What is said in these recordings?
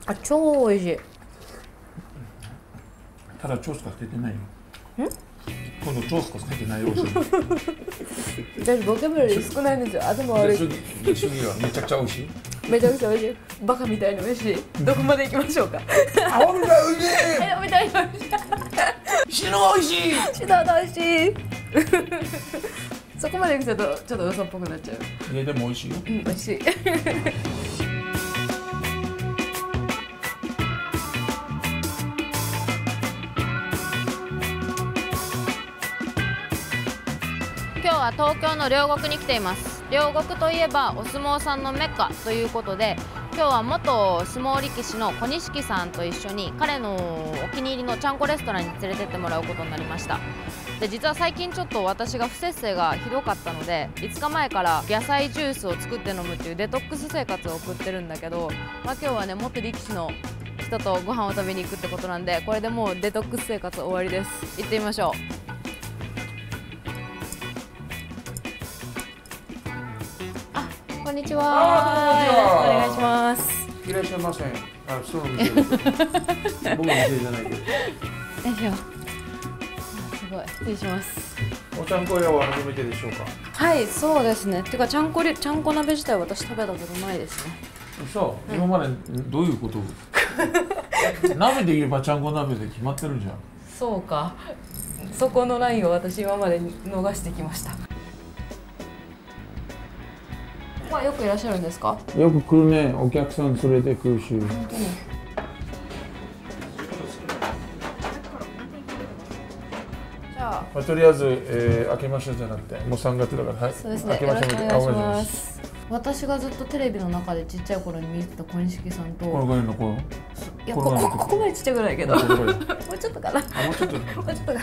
あ、超美味しい。 ただ超しかつけてないよ。今度超しかつけてないよ。 私ボキャブラリー少ないんですよ。頭悪い。 主義はめちゃくちゃ美味しい。 めちゃくちゃ美味しい。バカみたいに美味しい。どこまで行きましょうか。 青みたい美味しい。 みたいに美味しい。 死ぬ美味しい。 死ぬ美味しい。そこまで行くとちょっと嘘っぽくなっちゃう。 でも美味しいよ。 美味しい。今日は東京の両国に来ています。両国といえばお相撲さんのメッカということで、今日は元相撲力士の小錦さんと一緒に彼のお気に入りのちゃんこレストランに連れてってもらうことになりました。で、実は最近ちょっと私が不摂生がひどかったので、5日前から野菜ジュースを作って飲むっていうデトックス生活を送ってるんだけど、今日はね、元力士の人とご飯を食べに行くってことなんで、これでもうデトックス生活終わりです。行ってみましょう。こんにちは。よろしくお願いします。 いらっしゃいませ。そうなんですよ。僕の店じゃないけど。 よいしょ。すごい。失礼します。 おちゃんこ屋は初めてでしょうか。 はい、そうですね。てかちゃんこ鍋自体は私食べたことないですね。 そう、今までどういうこと？鍋で言えばちゃんこ鍋で決まってるじゃん。 そうか。そこのラインを私今まで逃してきました。ここはよくいらっしゃるんですか？ よく来るね、お客さん連れてくるし。 本当に。じゃあ、 とりあえず、明けましてじゃなくて、もう3月だから、はい。 そうですね。 明けましておめでとうございます。 私がずっとテレビの中でちっちゃい頃に見てた小錦さんと。 このぐらいの子。 いや、ここまでちっちゃくないけど。もうちょっとかな。 もうちょっと。 もうちょっとかな。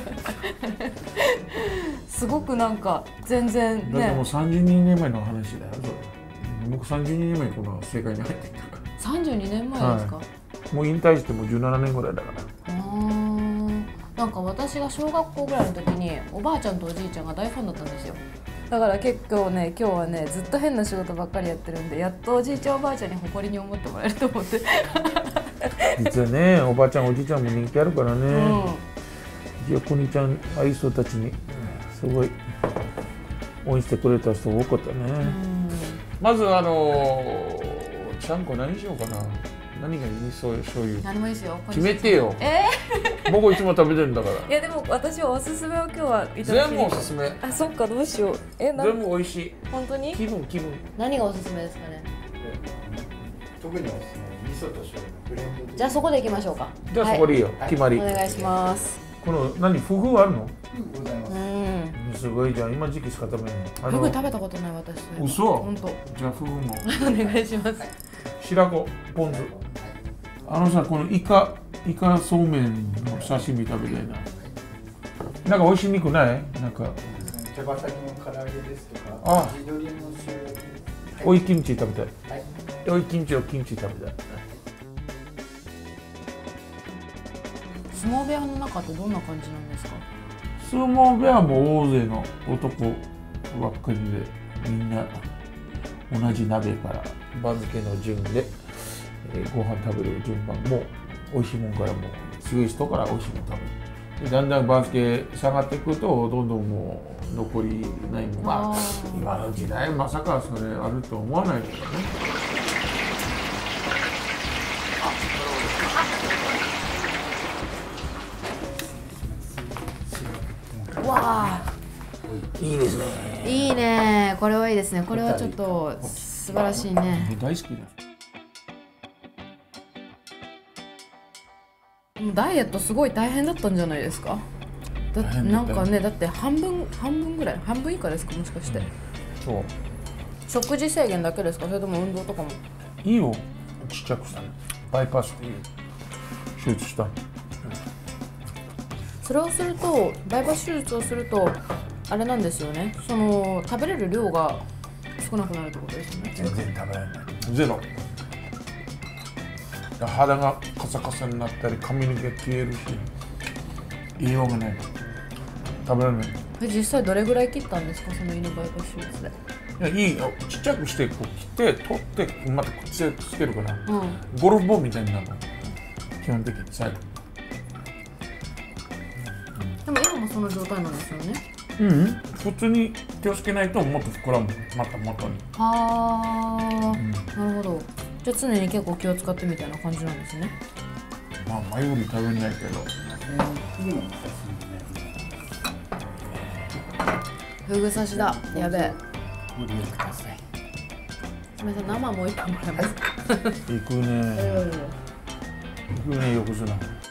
すごくなんか全然ね。 だってもう32年前の話だよ。僕32年前にこの世界に入ってきたから。 32年前ですか？ もう引退してもう17年ぐらいだから。 なんか私が小学校ぐらいの時におばあちゃんとおじいちゃんが大ファンだったんですよ。だから結構ね、今日はねずっと変な仕事ばっかりやってるんで、やっとおじいちゃんおばあちゃんに誇りに思ってもらえると思って。 実はね、おばあちゃんおじいちゃんも人気あるからね。じゃあこにちゃん、ああいう人たちにすごい応援してくれた人多かったね。まずちゃんこ何しようかな。何がいい？そういう醤油。 何もいいですよ。 決めてよ。僕いつも食べてるんだから。 いやでも私はおすすめを今日はいただき。 全部おすすめ。 あ、そっか、どうしよう。 全部美味しい。 本当に？ 気分。 何がおすすめですかね。 特におすすめ、味噌と醤油のブレンドで。 じゃあそこで行きましょうか。 じゃあそこでいいよ。決まり。 お願いします。 この何フグあるの？ ございます。 すごいじゃん。今時期しか食べない。 フグ食べたことない私。 嘘？ 本当。 じゃあフグも。 お願いします。 白子、ポン酢。さ、このイカそうめんの刺身食べたいな。なんか美味しい肉ない？なんか。 手羽先の唐揚げですとか。地鶏の塩焼き。 追いキムチ食べたい。 はい。 追いキムチをキムチ食べたい。 相撲部屋の中ってどんな感じなんですか？ 相撲部屋も大勢の男ばっかりで、みんな同じ鍋から番付の順で、ご飯食べる順番も美味しいもんからも強い人から美味しいもん食べる。でだんだん番付下がっていくとどんどんもう残りないもん。まあ今の時代まさかそれあると思わないけどね。 わあ、 いいですね。 いいね。これはいいですね。これはちょっと素晴らしいね。 大好きだ。 ダイエットすごい大変だったんじゃないですか？だってなんかね、だって半分ぐらい、半分以下ですか、もしかして。 そう。 食事制限だけですか、それとも運動とかも？ いいよ。ちっちゃくしたね。バイパスっていう手術した。 それをすると、バイパス手術をするとあれなんですよね。その食べれる量が少なくなるってことですよね。 全然食べられない。ゼロ。肌がカサカサになったり髪の毛が消えるし栄養がない。食べられない。 実際どれぐらい切ったんですか、その胃のバイパス手術で？ いやいいよ、ちっちゃくしてこう切って取ってまたくっつけるから、 うん、 ゴルフボールみたいになるの基本的に最後。 でも今もその状態なんですよね。 うん、普通に気をつけないともっと膨らむ、また元に。 はあ、なるほど。じゃあ常に結構気を使ってみたいな感じなんですね。 まあ前より食べないけど。 フグ刺しだ。やべえ。 ご利用ください。 すみません、生もう一本もらえます。 いくね。いくね、横綱。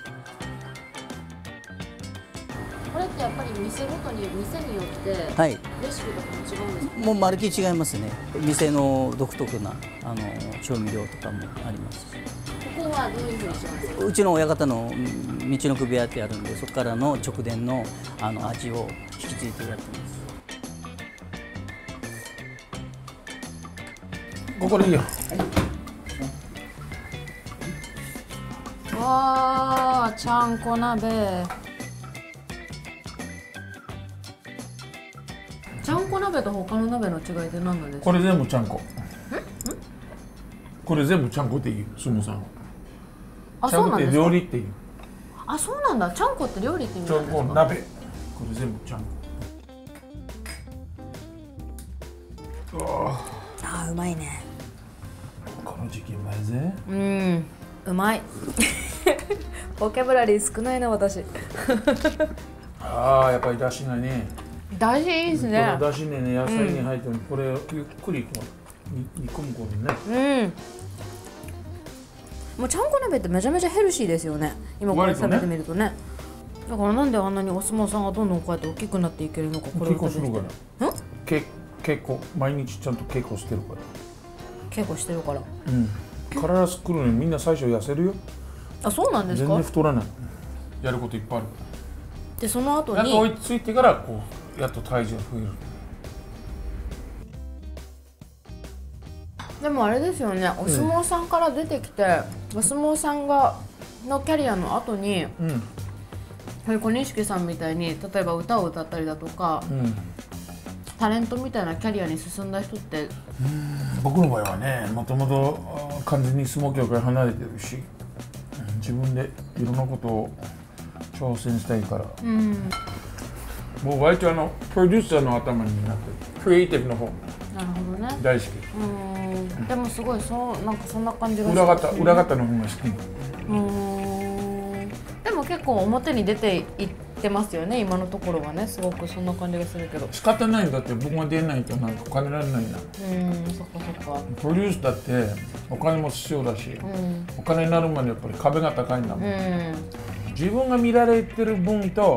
これってやっぱり店ごとに店によってはい、 レシピとかも違うんですか？ もうまるっきり違いますね。店の独特な調味料とかもありますし、 ここはどういうふうにしますか？ うちの親方の道のく部屋ってあるんで、そこからの直伝の味を引き継いでやってます。 これいいよ。 わあ、ちゃんこ鍋。ちゃんこ鍋と他の鍋の違いって何なんですか？ これ全部ちゃんこ。これ全部ちゃんこっていいよ、相撲さんは。 あ、 ちゃんこってそうなんですか？ 料理っていう。 あ、そうなんだ。ちゃんこって料理って意味ちゃんなんですか？ こ鍋。これ全部ちゃんこ。 あ、うまいね。 この時期うまいぜ。 うん、うまい。ボキャブラリー少ないな私。 ああ、やっぱり出汁がね。 大事いいですね。 この出汁ね、野菜に入ってる、これをゆっくりこう煮込むことね。 もうちゃんこ鍋ってめちゃめちゃヘルシーですよね。今これ食べてみるとね。だからなんであんなにお相撲さんがどんどんこうやって大きくなっていけるのか、これを稽古するかる。 ら。稽古毎日ちゃんと稽古してるから。 稽古してるから。 うん。体作るのにみんな最初痩せるよ。 あ、そうなんです全か？ 然太らない。やることいっぱいあるかでその後ら。やっと追いについてからこうやっと体重が増える。 でもあれですよね。お相撲さんから出てきて、お相撲さんがのキャリアの後に、小錦さんみたいに例えば歌を歌ったりだとか、タレントみたいなキャリアに進んだ人って、 僕の場合はね、もともと完全に相撲協会離れてるし、自分でいろんなことを挑戦したいから、もう割とプロデューサーの頭になってる、クリエイティブの方なるほどね。 大好き。 でもすごいなんかそんな感じが裏方の方が好き。 でも結構表に出ていってますよね、今のところはね。すごくそんな感じがするけど。 仕方ないんだって、僕が出ないとなんかお金られないな。 そっかそっか。 プロデュースだってお金も必要だし、お金になるまでやっぱり壁が高いんだもん。自分が見られてる分と、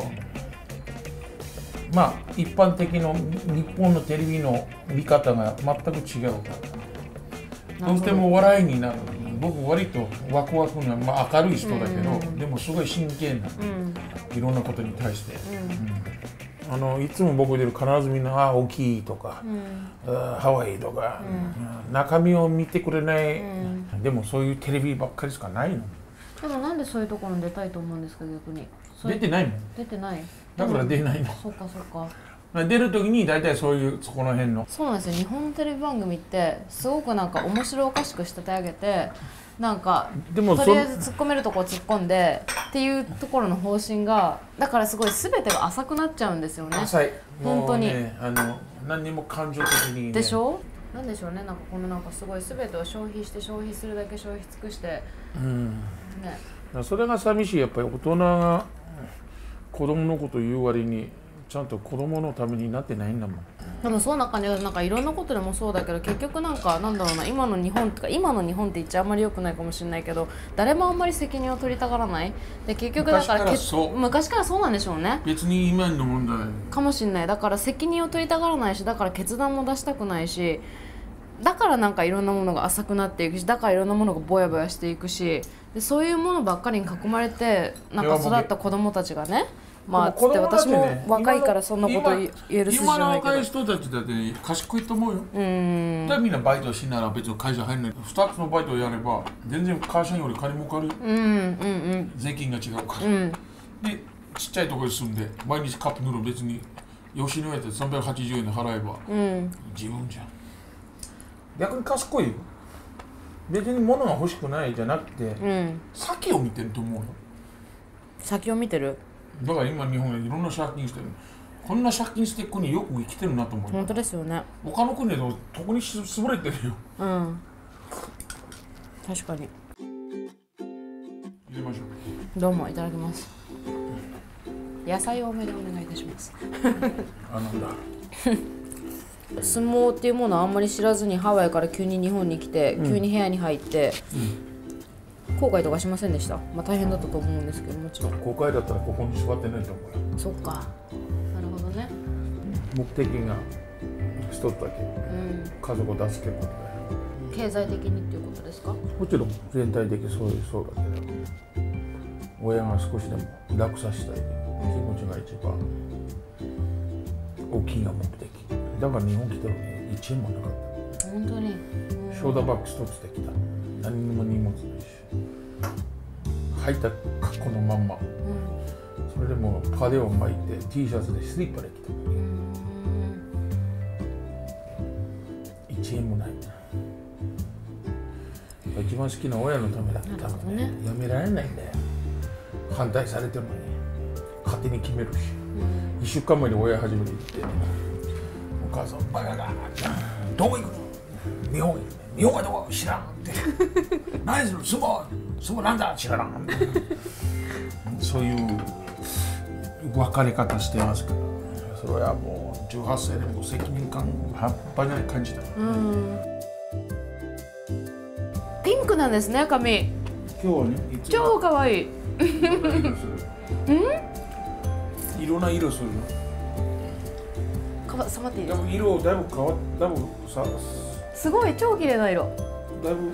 まあ一般的の日本のテレビの見方が全く違うから、どうしても笑いになる。僕割とワクワクな、まあ、明るい人だけど、でもすごい真剣な、いろんなことに対して、いつも僕出る必ずみんな「あ大きい」とか「ハワイ」とか、中身を見てくれない、でもそういうテレビばっかりしかないの。 でもなんでそういうところに出たいと思うんですか、逆に。 出てないもん。 出てない。 だから出ないの。 そっかそっか。 出る時に大体そういうそこの辺の。 そうなんですよ。日本のテレビ番組ってすごくなんか面白おかしく仕立て上げて、なんかでもとりあえず突っ込めるとこ突っ込んでっていうところの方針が、だからすごい全てが浅くなっちゃうんですよね。 浅い。 本当に。 何にも感情的に、ね。 でしょ？なんでしょうね。なんかこのなんかすごい全てを消費して消費するだけ消費尽くして。ね。 それが寂しい。やっぱり大人が子供のこと言う割にちゃんと子供のためになってないんだもん。 でもそんな感じがなんかいろんなことでもそうだけど、結局なんかなんだろうな、今の日本とか、今の日本って言っちゃあんまり良くないかもしれないけど、誰もあんまり責任を取りたがらない。で結局だから昔からそうなんでしょうね。 別に今の問題かもしれない。だから責任を取りたがらないし、だから決断も出したくないし、だからなんかいろんなものが浅くなっていくし、だからいろんなものがぼやぼやしていくし、でそういうものばっかりに囲まれてなんか育った子供たちがね、まあつって私も若いからそんなこと言える筋じゃないけど、 今の若い人たちだって賢いと思うよ。だからみんなバイトしながら別に会社入んない。2つのバイトをやれば全然会社より金儲かるよ。税金が違うから。でちっちゃいところに住んで毎日カップヌードル別に吉野家で380円で払えば、十分じゃん。 逆に賢いよ。別に物が欲しくないじゃなくて、先を見てると思うよ。 先を見てる。 だから今日本はいろんな借金してる。こんな借金してる国よく生きてるなと思う。 本当ですよね。 他の国で特に優れてるよ。 確かに。 入れましょう。どうもいただきます。野菜多めでお願いいたします。 なんだ。 相撲っていうものをあんまり知らずにハワイから急に日本に来て、急に部屋に入って、後悔とかしませんでした。まあ大変だったと思うんですけど、もちろん。 後悔だったらここに座ってないと思うよ。 そっか。なるほどね。 目的が一つだけ、家族を助けることだよ。 経済的にっていうことですか？もちろん全体的そうだけど、親が少しでも楽させたい気持ちが一番大きな目的。だから日本来たのに1円もなかった。 本当に。 ショーダーバッグ一つで来た。何にも荷物ないし、履いた格好のまんま、それでもパデを巻いて T シャツでスリッパで来た。1円もない。一番好きな親のためだったらね、やめられないんだよ。反対されてるのに勝手に決めるし、1週間前に親初めて行って、お母さんバカだ、どこ行くの？日本行くね。日本はどこ？知らんって何する？相撲なんだ？知らんそういう別れ方してますから、それはもう18歳でも責任感半端ない感じだ。 ピンクなんですね、髪。 今日はね、 超可愛い。 いろんな色するの。 触っていいですか？ 色だいぶ変わっだいぶさ。 すごい超綺麗な色。 だいぶ。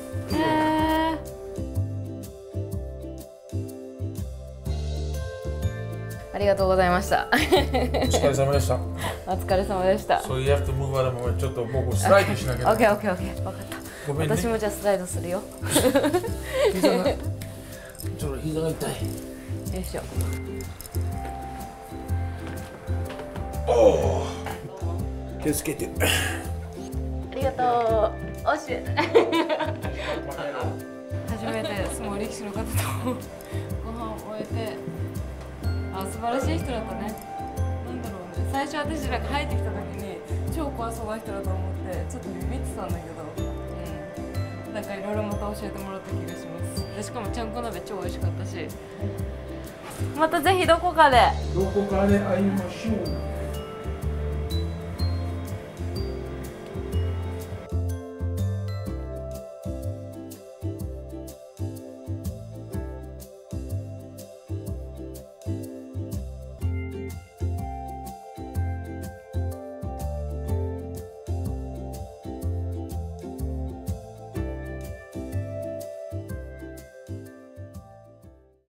ありがとうございました。 お疲れ様でした。 お疲れ様でした。 そういうやつムーバーでもちょっと僕スライドしなきゃ。 オッケーオッケーオッケー、分かった。 ごめんね。 私もじゃあスライドするよ。 膝がちょっと膝が痛い。 よいしょ。 おお。気をつけて。 ありがとう。おし。初めて相撲力士の方とご飯を終えて、素晴らしい人だったね。なんだろうね。最初私らが入ってきた時に超怖そうな人だと思ってちょっとビビってたんだけど、なんかいろいろまた教えてもらった気がします。でしかもちゃんこ鍋超美味しかったし、またぜひどこかで会いましょう。